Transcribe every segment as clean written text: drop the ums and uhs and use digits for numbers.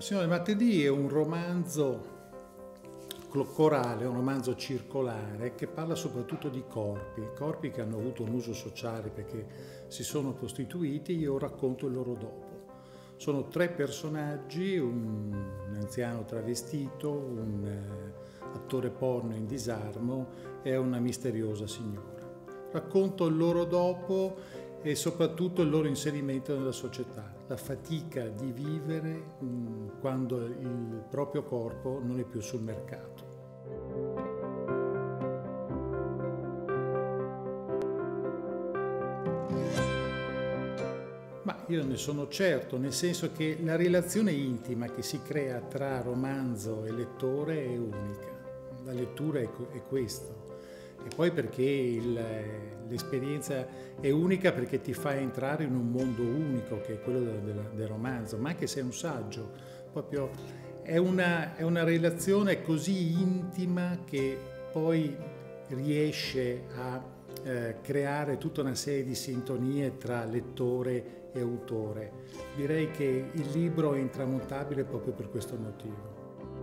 Signore, Martedì è un romanzo corale, un romanzo circolare che parla soprattutto di corpi che hanno avuto un uso sociale perché si sono costituiti. Io racconto il loro dopo. Sono tre personaggi, un anziano travestito, un attore porno in disarmo e una misteriosa signora. Racconto il loro dopo e soprattutto il loro inserimento nella società, la fatica di vivere quando il proprio corpo non è più sul mercato. Ma io ne sono certo, nel senso che la relazione intima che si crea tra romanzo e lettore è unica. La lettura è questo. E poi perché l'esperienza è unica perché ti fa entrare in un mondo unico che è quello del romanzo, ma anche se è un saggio, proprio è una relazione così intima che poi riesce a creare tutta una serie di sintonie tra lettore e autore. Direi che il libro è intramontabile proprio per questo motivo.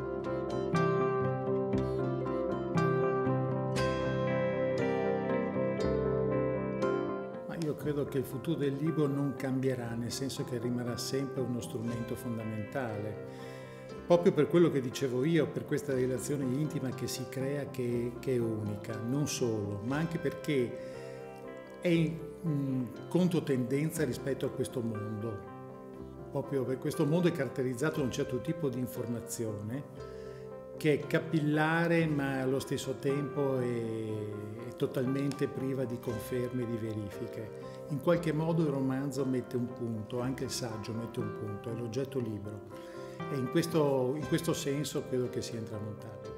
Io credo che il futuro del libro non cambierà, nel senso che rimarrà sempre uno strumento fondamentale, proprio per quello che dicevo io, per questa relazione intima che si crea che è unica, non solo, ma anche perché è in controtendenza rispetto a questo mondo, proprio perché questo mondo è caratterizzato da un certo tipo di informazione che è capillare ma allo stesso tempo è totalmente priva di conferme e di verifiche. In qualche modo il romanzo mette un punto, anche il saggio mette un punto, è l'oggetto libero e in questo senso credo che sia intramontabile.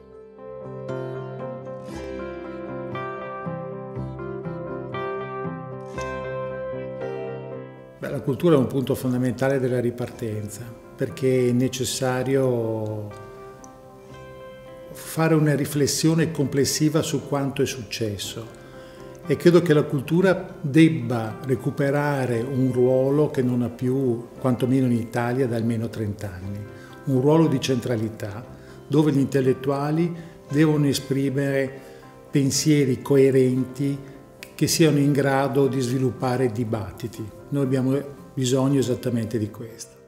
La cultura è un punto fondamentale della ripartenza perché è necessario fare una riflessione complessiva su quanto è successo e credo che la cultura debba recuperare un ruolo che non ha più, quantomeno in Italia, da almeno 30 anni, un ruolo di centralità dove gli intellettuali devono esprimere pensieri coerenti che siano in grado di sviluppare dibattiti. Noi abbiamo bisogno esattamente di questo.